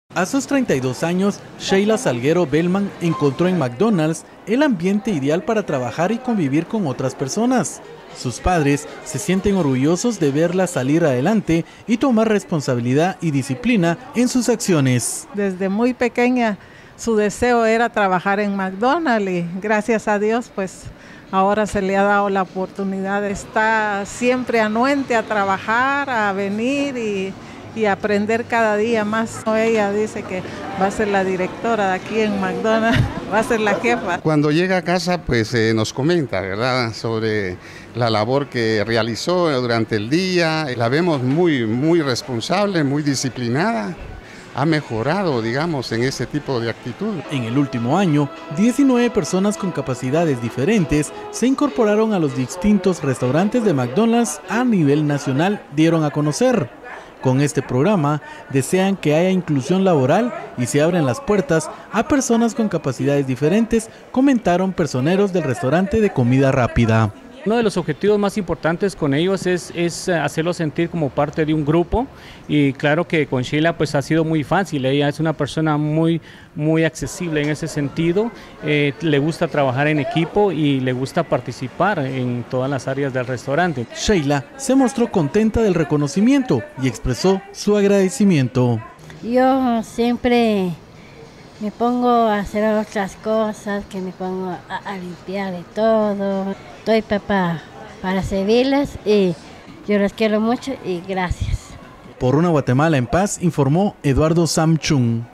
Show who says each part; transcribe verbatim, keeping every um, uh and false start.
Speaker 1: A sus treinta y dos años, Sheila Salguero Bellman encontró en McDonald's el ambiente ideal para trabajar y convivir con otras personas. Sus padres se sienten orgullosos de verla salir adelante y tomar responsabilidad y disciplina en sus acciones.
Speaker 2: Desde muy pequeña su deseo era trabajar en McDonald's y gracias a Dios pues ahora se le ha dado la oportunidad. Está siempre anuente a trabajar, a venir y... y aprender cada día más. Ella dice que va a ser la directora de aquí en McDonald's, va a ser la jefa.
Speaker 3: Cuando llega a casa, pues eh, nos comenta, ¿verdad?, sobre la labor que realizó durante el día. La vemos muy, muy responsable, muy disciplinada. Ha mejorado, digamos, en ese tipo de actitud.
Speaker 1: En el último año, diecinueve personas con capacidades diferentes se incorporaron a los distintos restaurantes de McDonald's a nivel nacional, dieron a conocer. Con este programa desean que haya inclusión laboral y se abren las puertas a personas con capacidades diferentes, comentaron personeros del restaurante de comida rápida.
Speaker 4: Uno de los objetivos más importantes con ellos es, es hacerlos sentir como parte de un grupo, y claro que con Sheila pues ha sido muy fácil. Ella es una persona muy, muy accesible en ese sentido, eh, le gusta trabajar en equipo y le gusta participar en todas las áreas del restaurante.
Speaker 1: Sheila se mostró contenta del reconocimiento y expresó su agradecimiento.
Speaker 5: Yo siempre me pongo a hacer otras cosas, que me pongo a, a limpiar de todo. Estoy para, para servirles y yo los quiero mucho y gracias.
Speaker 1: Por una Guatemala en paz, informó Eduardo Samchung.